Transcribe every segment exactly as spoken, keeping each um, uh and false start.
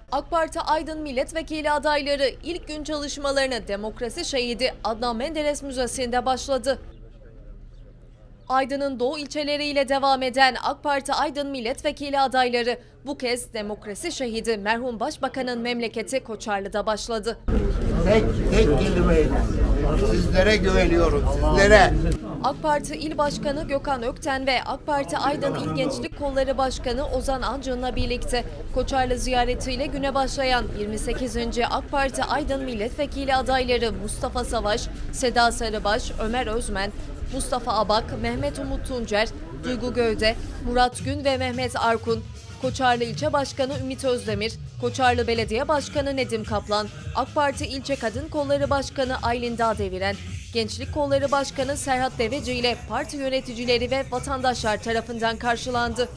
AK Parti Aydın Milletvekili adayları ilk gün çalışmalarını Demokrasi Şehidi Adnan Menderes Müzesi'nde başladı. Aydın'ın doğu ilçeleriyle devam eden AK Parti Aydın Milletvekili adayları bu kez Demokrasi Şehidi merhum Başbakan'ın memleketi Koçarlı'da başladı. Tek, tek kelimeyle sizlere güveniyorum, sizlere. AK Parti İl Başkanı Gökhan Ökten ve AK Parti Aydın İl Gençlik Kolları Başkanı Ozan Ancın'la birlikte Koçarlı ziyaretiyle güne başlayan yirmi sekizinci AK Parti Aydın Milletvekili adayları Mustafa Savaş, Seda Sarıbaş, Ömer Özmen, Mustafa Abak, Mehmet Umut Tuncer, Duygu Gövde, Murat Gün ve Mehmet Arkun, Koçarlı İlçe Başkanı Ümit Özdemir, Koçarlı Belediye Başkanı Nedim Kaplan, AK Parti İlçe Kadın Kolları Başkanı Aylin Dağdeviren, Gençlik Kolları Başkanı Serhat Deveci ile parti yöneticileri ve vatandaşlar tarafından karşılandı.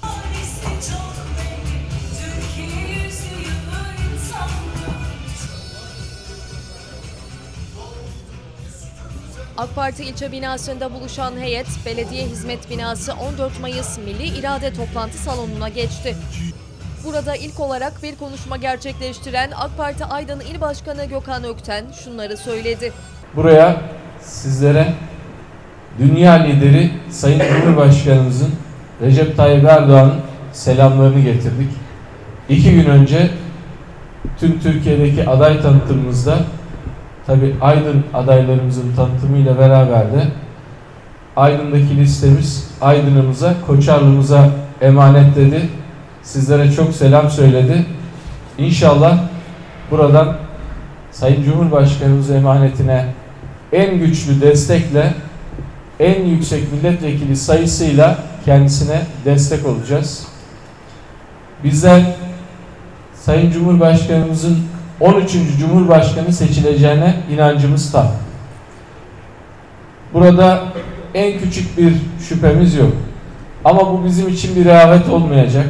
AK Parti ilçe binasında buluşan heyet, belediye hizmet binası on dört Mayıs Milli İrade Toplantı Salonu'na geçti. Burada ilk olarak bir konuşma gerçekleştiren AK Parti Aydın İl Başkanı Gökhan Ökten şunları söyledi. Buraya sizlere dünya lideri Sayın Cumhurbaşkanımızın Recep Tayyip Erdoğan'ın selamlarını getirdik. İki gün önce tüm Türkiye'deki aday tanıtımımızda tabi Aydın adaylarımızın tanıtımıyla beraber de Aydın'daki listemiz Aydın'ımıza, Koçarlı'mıza emanetledi. Sizlere çok selam söyledi. İnşallah buradan Sayın Cumhurbaşkanımız emanetine en güçlü destekle, en yüksek milletvekili sayısıyla kendisine destek olacağız. Bizler Sayın Cumhurbaşkanımızın on üçüncü Cumhurbaşkanı seçileceğine inancımız tam. Burada en küçük bir şüphemiz yok. Ama bu bizim için bir rehavet olmayacak.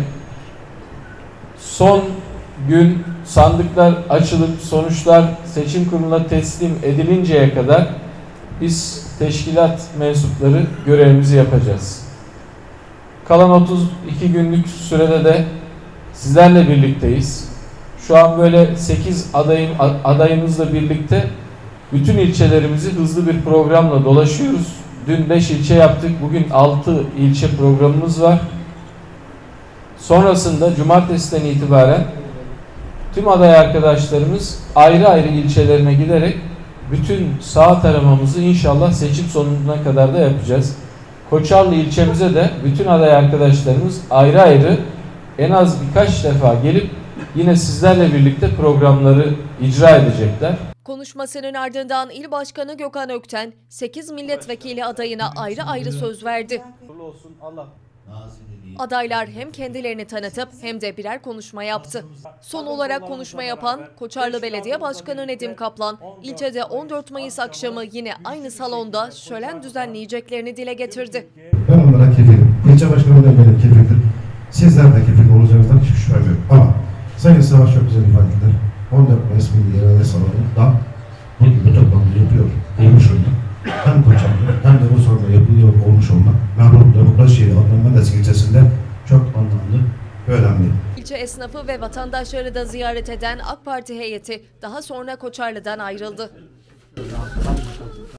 Son gün sandıklar açılıp sonuçlar seçim kuruluna teslim edilinceye kadar biz teşkilat mensupları görevimizi yapacağız. Kalan otuz iki günlük sürede de sizlerle birlikteyiz. Şu an böyle sekiz adayım, adayımızla birlikte bütün ilçelerimizi hızlı bir programla dolaşıyoruz. Dün beş ilçe yaptık. Bugün altı ilçe programımız var. Sonrasında cumartesiden itibaren tüm aday arkadaşlarımız ayrı ayrı ilçelerine giderek bütün saat aramamızı inşallah seçim sonuna kadar da yapacağız. Koçarlı ilçemize de bütün aday arkadaşlarımız ayrı ayrı en az birkaç defa gelip yine sizlerle birlikte programları icra edecekler. Konuşmasının ardından İl Başkanı Gökhan Ökten sekiz milletvekili adayına ayrı ayrı söz verdi. Adaylar hem kendilerini tanıtıp hem de birer konuşma yaptı. Son olarak konuşma yapan Koçarlı Belediye Başkanı Nedim Kaplan, ilçede on dört Mayıs akşamı yine aynı salonda şölen düzenleyeceklerini dile getirdi. Ben onlara kefilim. İlçe başkanı da benim kefildir. Sizler de kefil olacağınızdan hiç şüphem yok. Ama Sayın Savaş çok güzel ifade eder. on dört Mayıs Milli İrade Salonu'nda bu gibi toplantı yapıyor. Olmuş olmak. Hem Koçarlı hem de bu sorunda yapılıyor olmuş olmak. Merhum Demokrasi Şehidi Adnan Menderes ilçesinde çok anlamlı ve önemli. İlçe esnafı ve vatandaşları da ziyaret eden AK Parti heyeti daha sonra Koçarlı'dan ayrıldı.